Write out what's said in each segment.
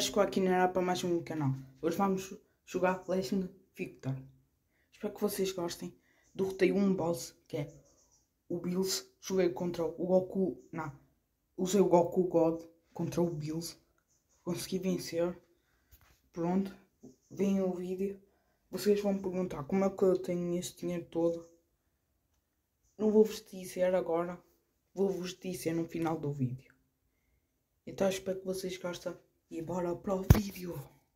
mas estou aqui na para mais um canal. Hoje vamos jogar Legend Victor. Espero que vocês gostem. Derrotei um boss que é o Bills. Joguei contra o Goku. Não, usei o Goku God contra o Bills. Consegui vencer. Pronto, veem o vídeo. Vocês vão me perguntar como é que eu tenho esse dinheiro todo. Não vou-vos dizer agora. Vou-vos dizer no final do vídeo. Então espero que vocês gostem e bora para o vídeo.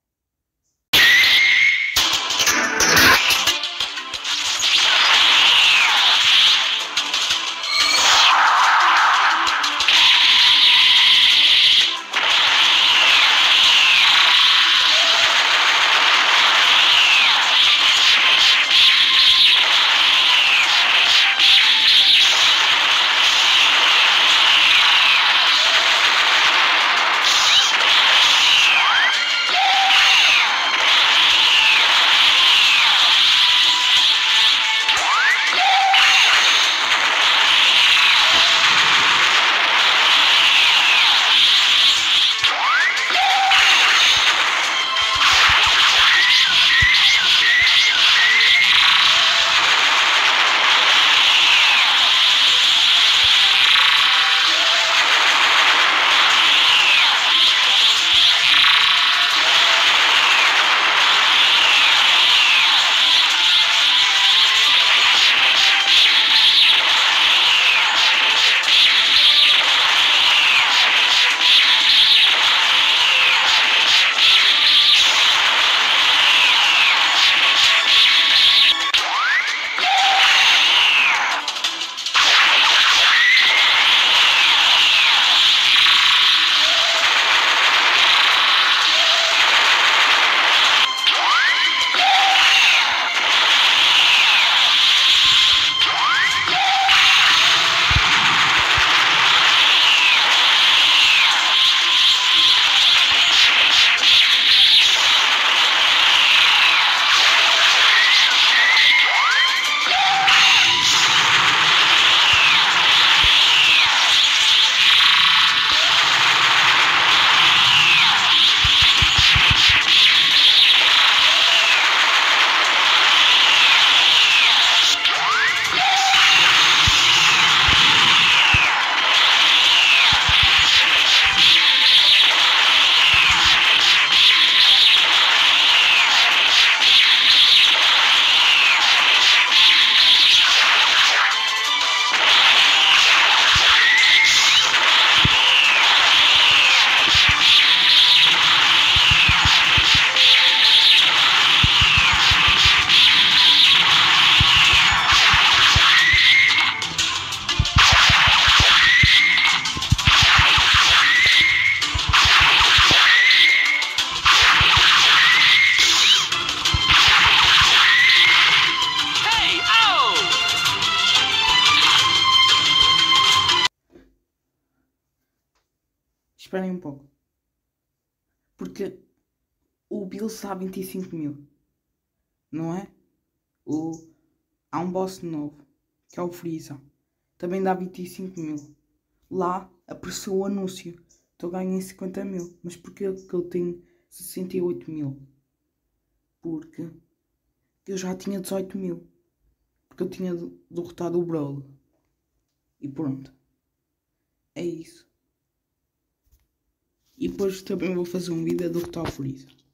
Esperem um pouco. Porque o Bills dá 25 mil. Não é? Há um boss novo. Que é o Freeza. Também dá 25 mil. Lá apareceu o anúncio. Então ganhei 50 mil. Mas porquê que eu tenho 68 mil? Porque eu já tinha 18 mil. Porque eu tinha derrotado o Brawl. E pronto. É isso. E depois também vou fazer um vídeo a derrotar o Freeza.